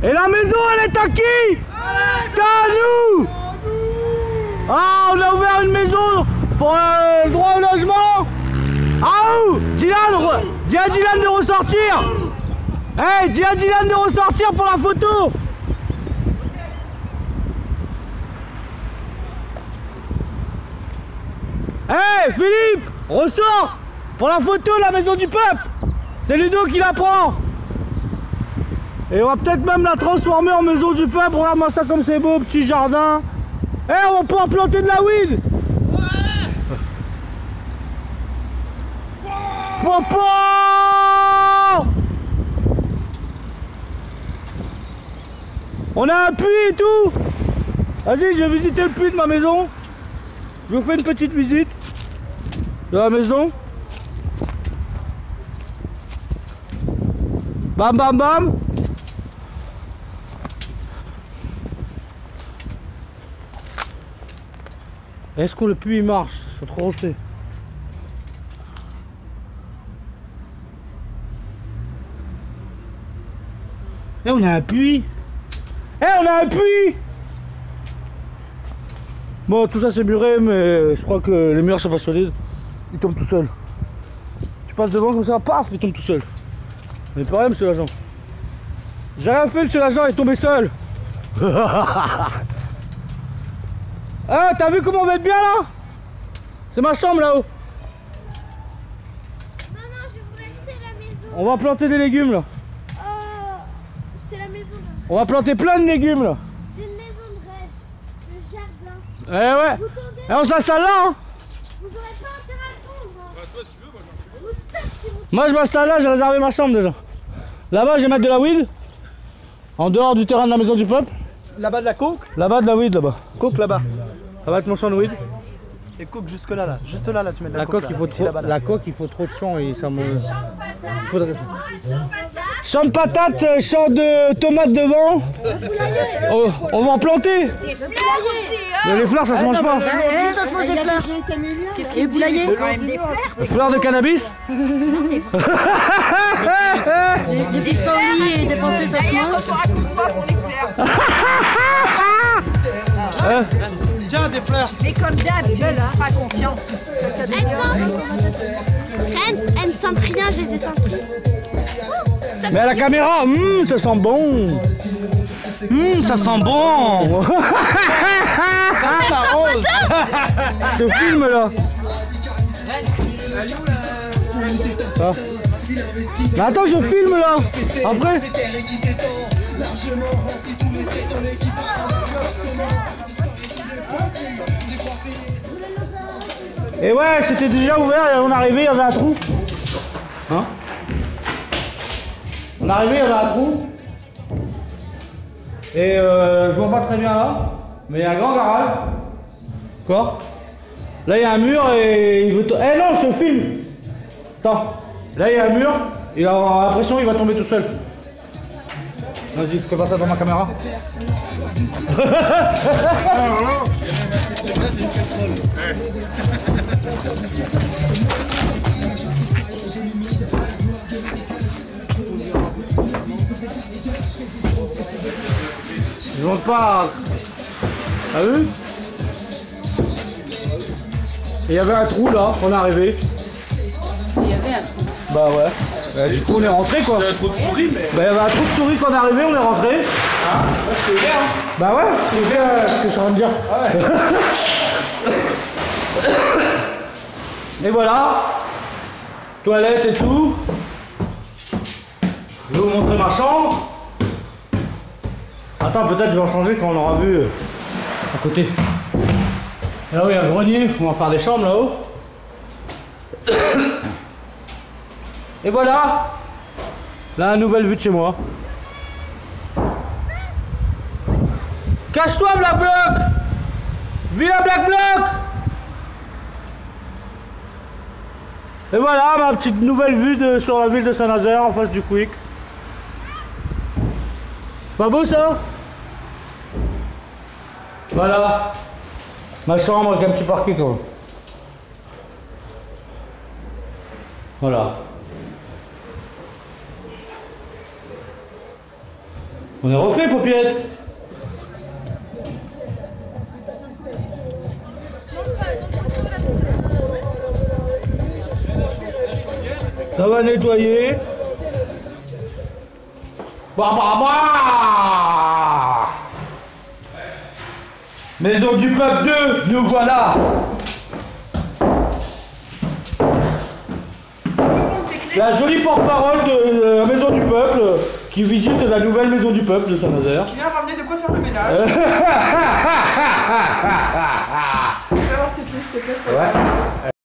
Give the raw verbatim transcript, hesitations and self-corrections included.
Et la maison, elle est à qui? À nous. Ah, on a ouvert une maison pour euh, le droit au logement. Ah où? Dylan, dis à Dylan de ressortir. Eh, hey, dis à Dylan de ressortir pour la photo. Eh, hey, Philippe, ressort pour la photo de la maison du peuple. C'est Ludo qui la prend. Et on va peut-être même la transformer en maison du peuple. Regarde-moi ça comme c'est beau, petit jardin. Eh, hey, on va pouvoir planter de la weed. Ouais. Popo. On a un puits et tout. Vas-y, je vais visiter le puits de ma maison. Je vous fais une petite visite de la maison. Bam bam bam. Est-ce que le puits marche? C'est trop roché. Eh, on a un puits. Eh, on a un puits. Bon, tout ça c'est muré, mais je crois que les murs sont pas solides. Il tombe tout seul. Tu passes devant comme ça, paf, il tombe tout seul. Mais le problème, c'est l'agent. J'ai rien fait, monsieur l'agent est tombé seul. Ah, t'as vu comment on va être bien là? C'est ma chambre là-haut. Non, non, je voulais acheter la maison. On va planter des légumes là. Oh, c'est la maison de... On va planter plein de légumes là. C'est une maison de rêve. Le jardin. Eh ouais. Vous tendez... Et on s'installe là hein. Vous aurez pas intérêt à tondre. Bah, toi, si tu veux, moi j'en suis vous faites, si vous... Moi je m'installe là, j'ai réservé ma chambre déjà. Là-bas je vais mettre de la weed. En dehors du terrain de la maison du peuple. Là-bas de la coke. Là-bas de la weed là-bas. Coke là-bas. Ça va être mon champ de weed. Et coke jusque là, là. Juste là, là, tu mets de la, La coke. coque, il là, faut ici, trop, là-bas, là. la coque, il faut trop de champ et ça me. Il faudrait... Champ de patates, euh, champ de tomates devant. Oh, on va en planter. Des fleurs aussi, hein. Mais les fleurs, ça se mange pas. Si ça se mange des fleurs. Qu'est-ce qu'il est poulailler? Quand même des fleurs. Fleurs de cannabis. Il y a des sangliers et des pensées, ça se mange. Raconte-moi pour les fleurs. Euh, Tiens, des fleurs. Mais comme d'hab, je leur fais confiance. Elles sentent... elles ne sentent rien, je les ai senties. mais à la caméra, mmh, ça sent bon. Hum, ça sent bon. Ça sent la rose. Ce film là. Ah. Mais attends, je filme là. Après. Et ouais, c'était déjà ouvert et on arrivait, il y avait un trou. Hein? On arrivait, il y avait un trou. Et euh, je vois pas très bien là, mais il y a un grand garage. D'accord? Là il y a un mur et il veut... Eh non, je filme. Attends. Là il y a un mur, il a l'impression qu'il va tomber tout seul. Vas-y, fais pas ça dans ma caméra. Je monte pas. T'as vu? Il y avait un trou là, on est arrivé. Il y avait un trou. Bah ouais. Bah, du coup on est rentré quoi. Il y a un trou de souris, mais. Bah il y avait un trou de souris quand on est arrivé, on est rentré. Ah, c'est ouvert. Hein. Bah ouais, c'est bien euh, ce que je suis en train de dire. Ouais. Et voilà. Toilette et tout. Je vais vous montrer ma chambre. Attends, peut-être je vais en changer quand on aura vu euh, à côté. Là-haut il y a un grenier, on va faire des chambres là-haut. Et voilà. Là, une nouvelle vue de chez moi. Cache-toi, Black Bloc! Viens, Black Bloc! Et voilà ma petite nouvelle vue de, sur la ville de Saint-Nazaire en face du Quick. C'est pas beau ça? Voilà. Ma chambre avec un petit parquet quand même. Voilà. On est refait, Paupiette. Ça va nettoyer. Bah bah bah. Maison du Peuple deux, nous voilà. La jolie porte-parole de la Maison du Peuple qui visite la nouvelle Maison du Peuple de Saint-Nazaire. Qui vient ramener de quoi faire le ménage. Je vais avoir tes clés, s'il te plaît. Ouais.